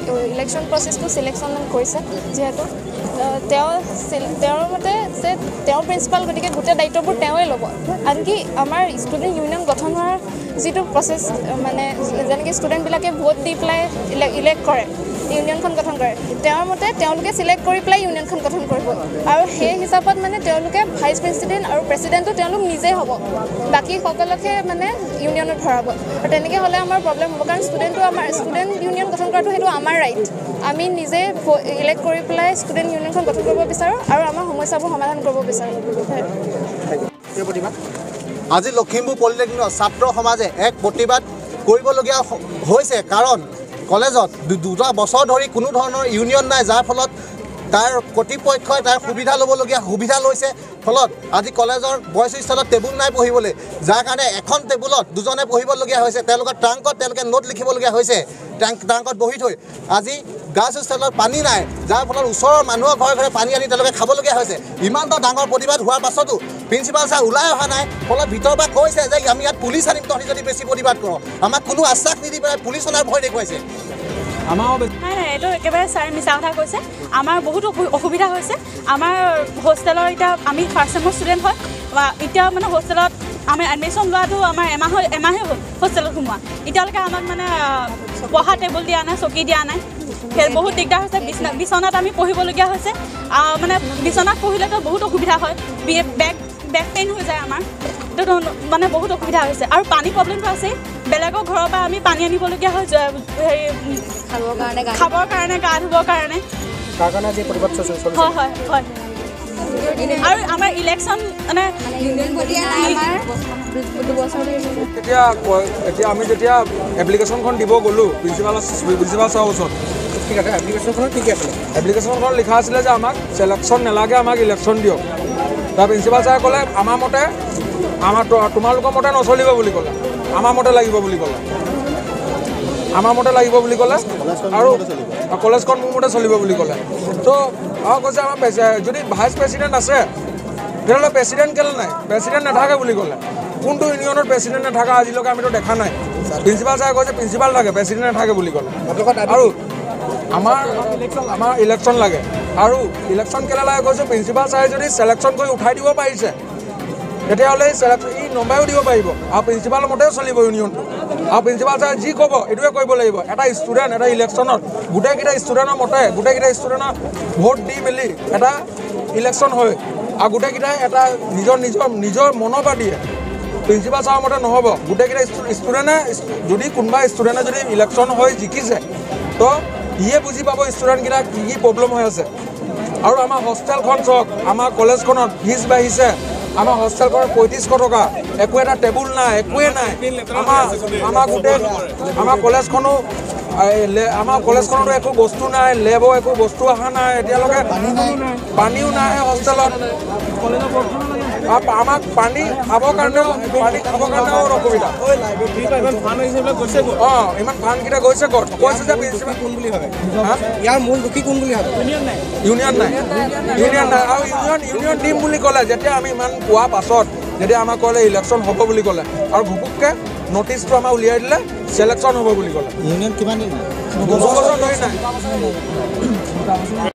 election প্ৰচেছটো selection কৰিছে যিহেতু তেওঁৰ মতে যে তেওঁ প্ৰিন্সিপাল গতিকে গোটেই দায়িত্ববোৰ তেওঁৱে ল'ব আনকি আমাৰ ষ্টুডেণ্ট ইউনিয়ন গঠন হোৱাৰ যিটো প্ৰচেছ মানে যেনেকৈ ষ্টুডেণ্টবিলাকে ভোট দি পেলাই ইলেক্ট কৰে ইউনিয়নখন গঠন কৰে তেওঁৰ মতে তেওঁলোকে চিলেক্ট কৰি পেলাই ইউনিয়নখন গঠন কৰিব আৰু সেই হিচাপত মানে তেওঁলোকে ভাইচ প্ৰেছিডেণ্ট আৰু প্ৰেছিডেণ্টটো তেওঁলোক নিজেই হ'ব বাকী সকলোকে মানে ইউনিয়নত ভৰাব আৰু তেনেকৈ হ'লে আমাৰ প্ৰব্লেম হ'ব কাৰণ ষ্টুডেণ্ট ইউনিয়ন গঠন কৰাটো সেইটো আমাৰ ৰাইট আমি নিজে ইলেক্ট কৰি পেলাই ষ্টুডেণ্ট ইউনিয়নখন গঠন কৰিব বিচাৰোঁ আৰু আমাৰ সমস্যাবোৰ সমাধান কৰিব বিচাৰোঁ আজি লখিমপুৰ পলিটেকনিকৰ ছাত্ৰ সমাজে এক প্ৰতিবাদ কৰিবলগীয়া হৈছে কাৰণ কলেজত 2 বছৰ ধৰি কোনো ধৰণৰ ইউনিয়ন নাই যাৰ ফলত তাৰ কৰ্তৃপক্ষই তাৰ সুবিধা লৈছে ফলত আজি কলেজৰ বয়ছ হোষ্টেলত টেবুল নাই পঢ়িবলৈ যাৰ কাৰণে এখন টেবুলত দুজনে পঢ়িবলগীয়া হৈছে তেওঁলোকৰ ট্ৰাংকত তেওঁলোকে নোট লিখিবলগীয়া হৈছে ট্ৰাংকত বহি থৈ আজি গাৰ্লছ হোষ্টেলত পানী নাই যাৰ ফলত ওচৰৰ মানুহৰ ঘৰে ঘৰে পানী আনি তেওঁলোকে খাবলগীয়া হৈছে ইমানটা ডাঙৰ প্ৰতিবাদ হোৱাৰ পাছতো প্ৰিন্সিপাল ছাৰ ওলাই অহা নাই ফলত ভিতৰৰ পৰা কৈছে যে আমি ইয়াত পুলিচ আনিম তহঁতি যদি বেছি প্ৰতিবাদ কৰোঁ আমাক কোনো আশ্বাস নিদি পেলাই পুলিচ অনাৰ ভয় দেখুৱাইছে এইটো একেবাৰে ছাৰ মিছা কথা কৈছে আমাৰ বহুত অসুবিধা হৈছে আমাৰ হোষ্টেলৰ এতিয়া আমি ফাৰ্ষ্ট ছেমৰ ষ্টুডেণ্ট হয় এতিয়া মানে হোষ্টেলত আমি এডমিশ্যন লোৱাটো আমাৰ এমাহে হ'ল হোষ্টেলত সোমোৱা এতিয়ালৈকে আমাক মানে পঢ়া টেবুল দিয়া নাই চকী দিয়া নাই সেই বহুত দিগদাৰ হৈছে বিচনাত আমি পঢ়িবলগীয়া হৈছে মানে বিচনাত পঢ়িলেতো বহুত অসুবিধা হয় বেক পেইন হৈ যায় আমাৰ এইটো মানে বহুত অসুবিধা হৈছে আৰু পানী প্ৰব্লেমটো আছেই বেলেগৰ ঘৰৰ পৰা আমি পানী আনিবলগীয়া হয় হেৰি খাবৰ কাৰণে গা ধুবৰ কাৰণে হয় আৰু আমাৰ ইলেকশ্যন মানে এতিয়া আমি যেতিয়া এপ্লিকেশ্যনখন দিব গ'লোঁ প্ৰিন্সিপাল ছাৰৰ ওচৰত ঠিক আছে এপ্লিকেশ্যনখনত কি আছিলে এপ্লিকেশ্যনখন লিখা আছিলে যে আমাক ছিলেকশ্যন নালাগে আমাক ইলেকশ্যন দিয়ক তাৰ প্ৰিন্সিপাল ছাৰে ক'লে আমাৰ মতে তোমালোকৰ মতে নচলিব বুলি ক'লে আমাৰ মতে লাগিব বুলি ক'লে আৰু কলেজখন মোৰ মতে চলিব বুলি ক'লে তো আৰু কৈছে আমাৰ যদি ভাইচ প্ৰেছিডেণ্ট আছে তেতিয়াহ'লে প্ৰেছিডেণ্ট কেলৈ নাই প্ৰেছিডেণ্ট নাথাকে বুলি ক'লে কোনটো ইউনিয়নত প্ৰেছিডেণ্ট নাথাকে আজিলৈকে আমিতো দেখা নাই প্ৰিন্সিপাল ছাৰে কৈছে প্ৰিন্সিপাল লাগে প্ৰেছিডেণ্ট নাথাকে বুলি ক'লে আৰু আমাৰ ইলেকশ্যন লাগে আৰু ইলেকশ্যন কেলৈ লাগে কৈছোঁ প্ৰিন্সিপাল ছাৰে যদি ছিলেকশ্যন কৰি উঠাই দিব পাৰিছে তেতিয়াহ'লে ই নম্বাৰো দিব পাৰিব আৰু প্ৰিন্সিপালৰ মতেও চলিব ইউনিয়নটো আৰু প্ৰিন্সিপাল ছাৰে যি ক'ব এইটোৱে কৰিব লাগিব এটা ষ্টুডেণ্ট এটা ইলেকশ্যনত গোটেইকেইটা ষ্টুডেণ্টৰ মতে গোটেইকেইটা ষ্টুডেণ্টৰ ভোট দি মেলি এটা ইলেকশ্যন হয় আৰু গোটেইকেইটাই এটা নিজৰ মনৰ পৰা দিয়ে প্ৰিন্সিপাল ছাৰৰ মতে নহ'ব গোটেইকেইটা ষ্টুডেণ্টে যদি কোনোবা ষ্টুডেণ্টে যদি ইলেকশ্যন হৈ জিকিছে তো ইয়ে বুজি পাব ষ্টুডেণ্টকেইটা কি প্ৰব্লেম হৈ আছে আৰু আমাৰ হোষ্টেলখন চাওক আমাৰ কলেজখনত ফিজ বাঢ়িছে আমাৰ হোষ্টেলখনত 3500 টকা একো এটা টেবুল নাই একোৱে নাই আমাৰ কলেজখনতো একো বস্তু নাই লেবৰ একো বস্তু অহা নাই এতিয়ালৈকে পানীও নাই হোষ্টেলত আমাক পানী খাবৰ কাৰণেও অসুবিধা ইমান ফাণ্ডকেইটা গৈছে ক'ত কৈছে যে প্ৰিন্সিপাল কোন বুলি ভাবে ইয়াৰ মূল দুখী কোন বুলি ভাবে ইউনিয়ন নাই আৰু ইউনিয়ন দিম বুলি ক'লে যেতিয়া আমি ইমান কোৱাৰ পাছত যেতিয়া আমাক ক'লে ইলেকশ্যন হ'ব বুলি ক'লে আৰু ঘপককৈ নটিচটো আমাৰ উলিয়াই দিলে ছিলেকশ্যন হ'ব বুলি ক'লে ইউনিয়ন কিমান দিন 2 বছৰ ধৰি নাই